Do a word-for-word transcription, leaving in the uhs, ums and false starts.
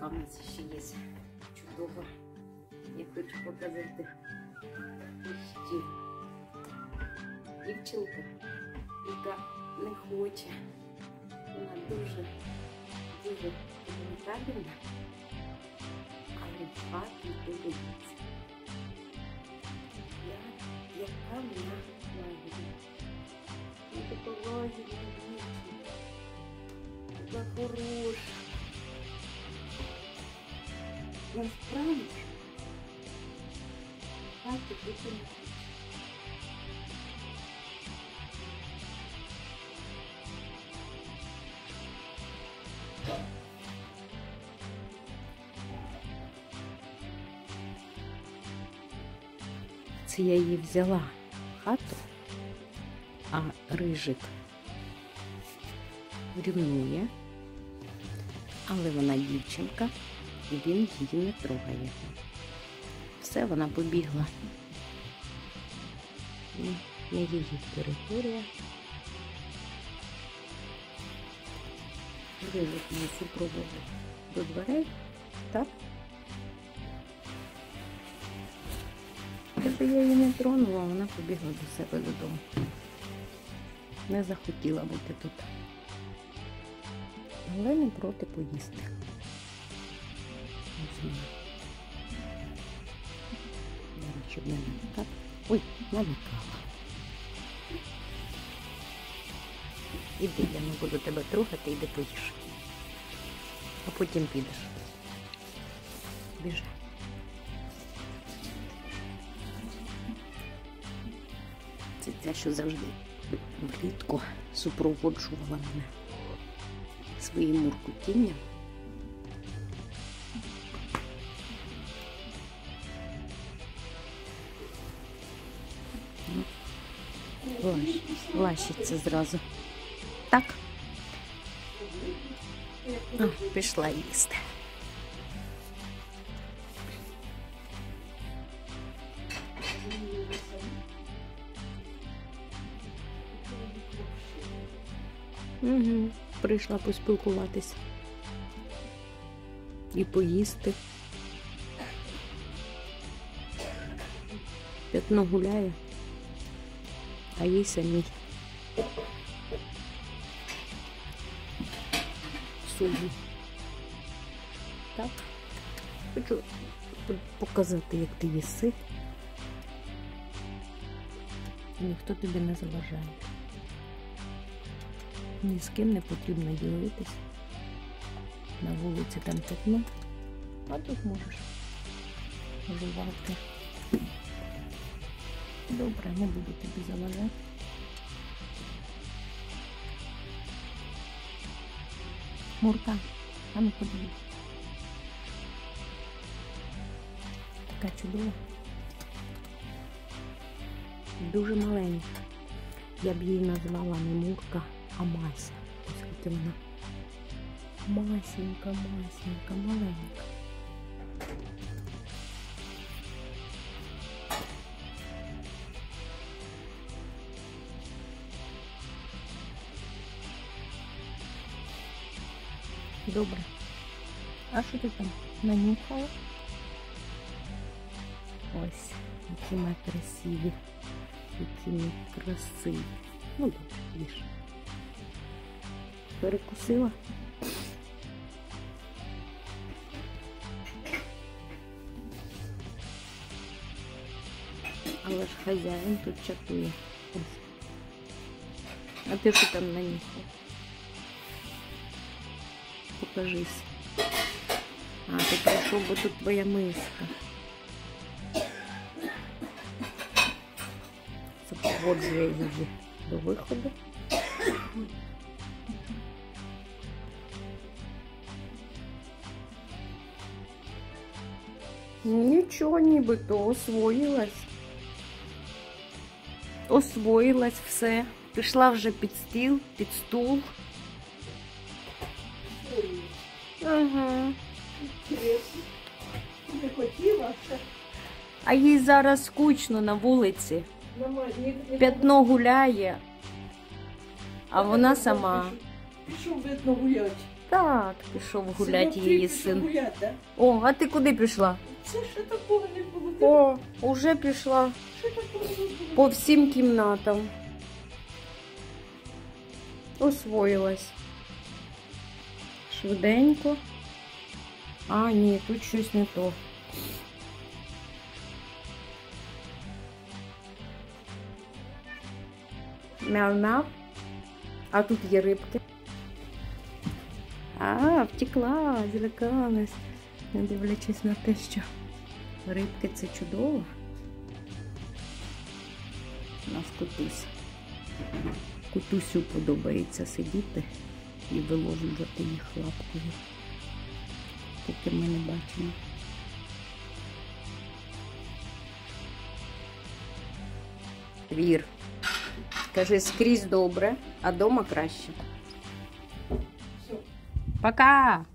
яка в нас ще є чудова. Я хочу показати ще дівчинка, яка не хоче. Вона дуже, дуже комунікабельна, але в хаті дивиться. Я, яка вона лагідна. Я така лагідна дівчинка. Така хороша. Насправді, в хаті бути не хоче. Це я її взяла в хату, а Рижик рівнує, але вона дівчинка, і він її не трогає. Все, вона побігла. Не її територія. Рижик має супроводу до дверей, так? Якби я її не тронула, вона побігла до себе додому. Не захотіла бути тут. Але не проти поїсти. Зараз, щоб не налякати. Ой, налякала. Іди, я не буду тебе трогати, іди поїж. А потім підеш. Біжи. Це те, що завжди влітку супроводжувала мене своїм муркотінням. Лащиться зразу. Так? О, пішла їсти. Угу, прийшла поспілкуватися і поїсти. П'ятно гуляє, а їй самій сумно. Так, хочу показати, як ти їси. Ніхто тобі не заважає. Ні з ким не потрібно ділитись. На вулиці там п'ятно, а тут можеш жувати. Добре, не буду тобі заважати. Мурка, а ну подивись. Така чудова. Дуже маленька. Я б її назвала не Мурка, а Мася. Оскільки вона масенька, масенька, маленька. Добре. А що ти там нанюхала? Ось, які ми красиві, які ми красиві. Ну добре, їж. Перекусила? Але ж хазяїн тут чатує. Ось. А ти що там нанюхав? Покажись. А, ти прийшов, бо тут твоя миска. Супроводжує її до виходу. Нічого, нібито освоїлась. Освоїлась все. Пішла вже під стіл, під стул. Ага. Не хотіла. А їй зараз скучно на вулиці. П'ятно гуляє, а вона сама. Пішов видно гуляти. Так, пішов гуляти її син. Гулять, да? О, а ти куди пішла? Це що такого не було? О, уже пішла Що такого не було? по всім кімнатам. Освоїлась. Швиденько. А, ні, тут щось не то. Мяу-мяу. А тут є рибки. А, втекла, злякалась, не дивлячись на те, що рибки це чудово. У нас Котусь. Котусю подобається сидіти і виловлювати їх лапкою, поки ми не бачимо. Вір. Кажи, скрізь добре, а дома краще. Все. Пока!